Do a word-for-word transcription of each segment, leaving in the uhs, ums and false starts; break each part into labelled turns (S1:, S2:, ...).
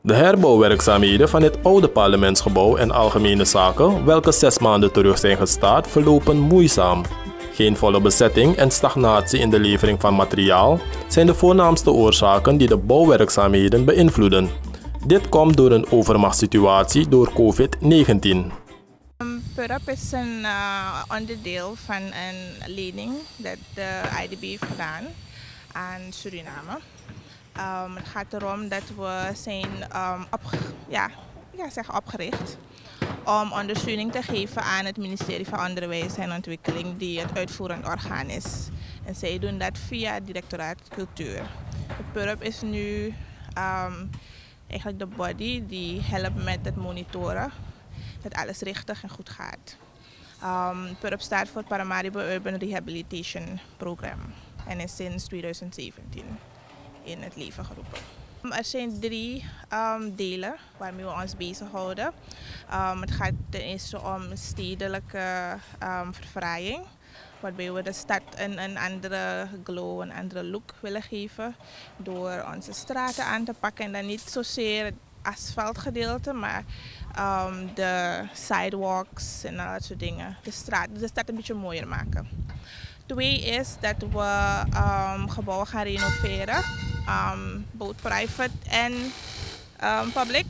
S1: De herbouwwerkzaamheden van het oude parlementsgebouw en algemene zaken, welke zes maanden terug zijn gestart, verlopen moeizaam. Geen volle bezetting en stagnatie in de levering van materiaal zijn de voornaamste oorzaken die de bouwwerkzaamheden beïnvloeden. Dit komt door een overmachtssituatie door COVID negentien.
S2: PURP is een uh, onderdeel van een lening dat de I D B heeft gedaan aan Suriname. Um, het gaat erom dat we zijn um, opge ja, ja, zeg opgericht om ondersteuning te geven aan het ministerie van Onderwijs en Ontwikkeling, die het uitvoerend orgaan is. En zij doen dat via het directoraat Cultuur. De PURP is nu um, eigenlijk de body die helpt met het monitoren, dat alles richtig en goed gaat. Um, PURP staat voor Paramaribo Urban Rehabilitation Program en is sinds tweeduizend zeventien in het leven geroepen. Er zijn drie um, delen waarmee we ons bezighouden. Um, het gaat ten eerste om stedelijke um, verfraaiing, waarbij we de stad een, een andere glow, een andere look willen geven door onze straten aan te pakken en dan niet zozeer het asfaltgedeelte, maar um, de sidewalks en al dat soort dingen. De, straat, de stad een beetje mooier maken. Twee is dat we um, gebouwen gaan renoveren, um, both private en um, public.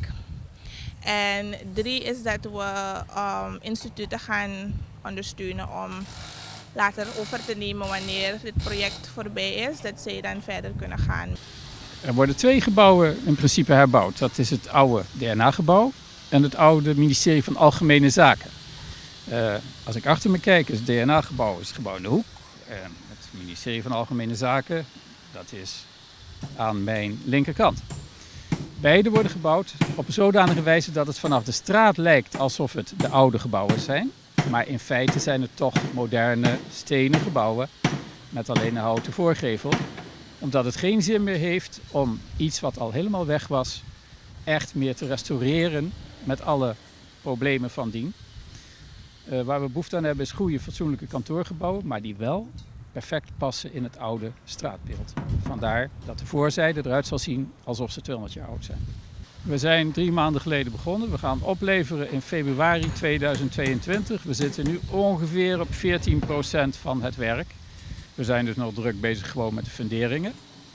S2: En drie is dat we um, instituten gaan ondersteunen om later over te nemen wanneer dit project voorbij is, dat zij dan verder kunnen gaan.
S3: Er worden twee gebouwen in principe herbouwd. Dat is het oude D N A-gebouw en het oude ministerie van Algemene Zaken. Uh, als ik achter me kijk, is het D N A-gebouw is het gebouw in de hoek. En het ministerie van Algemene Zaken, dat is aan mijn linkerkant. Beide worden gebouwd op een zodanige wijze dat het vanaf de straat lijkt alsof het de oude gebouwen zijn. Maar in feite zijn het toch moderne stenen gebouwen met alleen een houten voorgevel. Omdat het geen zin meer heeft om iets wat al helemaal weg was echt meer te restaureren met alle problemen van dien. Uh, waar we behoefte aan hebben is goede, fatsoenlijke kantoorgebouwen, maar die wel perfect passen in het oude straatbeeld. Vandaar dat de voorzijde eruit zal zien alsof ze tweehonderd jaar oud zijn. We zijn drie maanden geleden begonnen. We gaan opleveren in februari tweeduizend tweeëntwintig. We zitten nu ongeveer op veertien procent van het werk. We zijn dus nog druk bezig gewoon met de funderingen.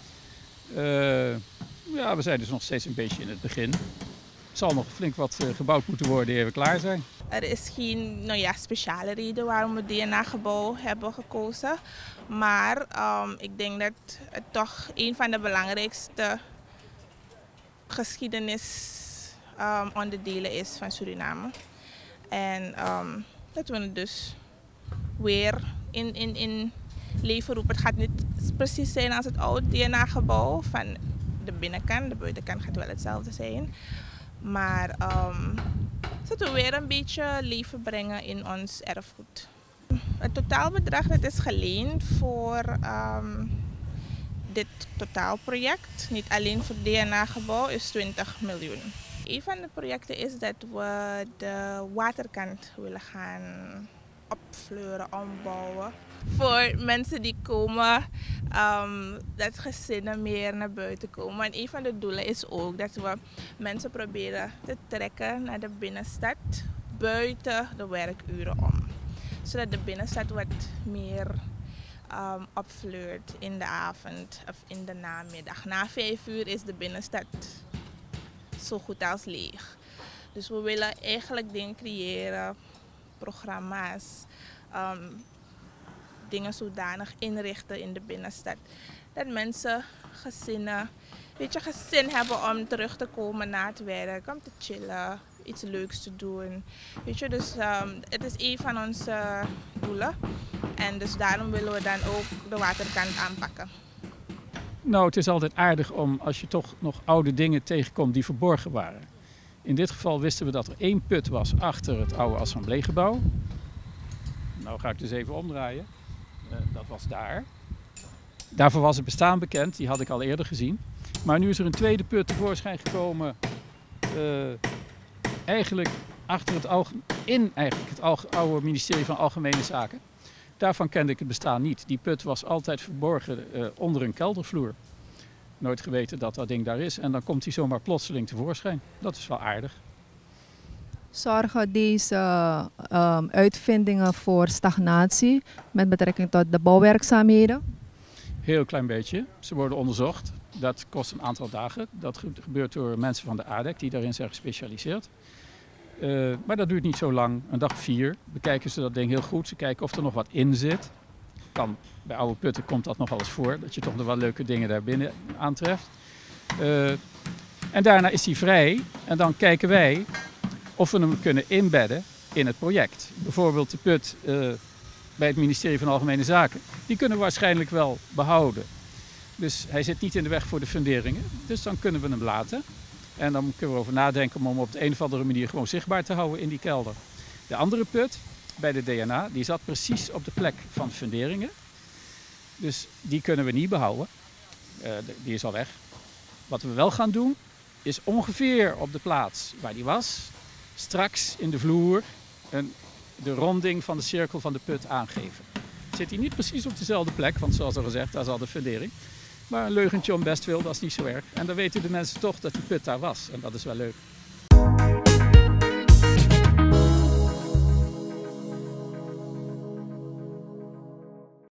S3: Uh, ja, we zijn dus nog steeds een beetje in het begin. Het zal nog flink wat uh, gebouwd moeten worden eer we klaar zijn.
S2: Er is geen nou ja, speciale reden waarom we D N A-gebouw hebben gekozen. Maar um, ik denk dat het toch een van de belangrijkste geschiedenis um, onderdelen is van Suriname. En um, dat we het dus weer in, in, in leven roepen. Het gaat niet precies zijn als het oude D N A-gebouw van de binnenkant. De buitenkant gaat wel hetzelfde zijn. Maar um, zodat we weer een beetje leven brengen in ons erfgoed. Het totaalbedrag dat is geleend voor um, dit totaalproject, niet alleen voor het D N A-gebouw, is twintig miljoen. Een van de projecten is dat we de waterkant willen gaan opfleuren, ombouwen. Voor mensen die komen, um, dat gezinnen meer naar buiten komen. En een van de doelen is ook dat we mensen proberen te trekken naar de binnenstad, buiten de werkuren om. Zodat de binnenstad wat meer um, opfleurt in de avond of in de namiddag. Na vijf uur is de binnenstad zo goed als leeg. Dus we willen eigenlijk dingen creëren, programma's, um, dingen zodanig inrichten in de binnenstad. Dat mensen, gezinnen, weet je, gezin hebben om terug te komen na het werk, om te chillen, iets leuks te doen. Weet je, dus um, het is een van onze doelen. En dus daarom willen we dan ook de waterkant aanpakken.
S3: Nou, het is altijd aardig om als je toch nog oude dingen tegenkomt die verborgen waren. In dit geval wisten we dat er één put was achter het oude assembleegebouw. Nou ga ik dus even omdraaien. Uh, dat was daar. Daarvoor was het bestaan bekend, die had ik al eerder gezien. Maar nu is er een tweede put tevoorschijn gekomen. Uh, eigenlijk achter het oude, in eigenlijk het oude ministerie van Algemene Zaken. Daarvan kende ik het bestaan niet. Die put was altijd verborgen uh, onder een keldervloer. Nooit geweten dat dat ding daar is. En dan komt hij zomaar plotseling tevoorschijn. Dat is wel aardig.
S4: Zorgen deze um, uitvindingen voor stagnatie met betrekking tot de bouwwerkzaamheden?
S3: Heel klein beetje. Ze worden onderzocht. Dat kost een aantal dagen. Dat gebeurt door mensen van de A D E C die daarin zijn gespecialiseerd. Uh, maar dat duurt niet zo lang. Een dag vier bekijken ze dat ding heel goed. Ze kijken of er nog wat in zit. Kan, bij oude putten komt dat nog wel eens voor. Dat je toch nog wel leuke dingen daar binnen aantreft. Uh, en daarna is hij vrij. En dan kijken wij of we hem kunnen inbedden in het project. Bijvoorbeeld de put uh, bij het ministerie van Algemene Zaken. Die kunnen we waarschijnlijk wel behouden. Dus hij zit niet in de weg voor de funderingen. Dus dan kunnen we hem laten. En dan kunnen we erover nadenken om hem op de een of andere manier gewoon zichtbaar te houden in die kelder. De andere put bij de D N A, die zat precies op de plek van funderingen. Dus die kunnen we niet behouden. Uh, die is al weg. Wat we wel gaan doen, is ongeveer op de plaats waar die was, straks in de vloer een, de ronding van de cirkel van de put aangeven. Zit hij niet precies op dezelfde plek, want zoals al gezegd, daar is al de fundering. Maar een leugentje om best wil, dat is niet zo erg. En dan weten de mensen toch dat die put daar was. En dat is wel leuk.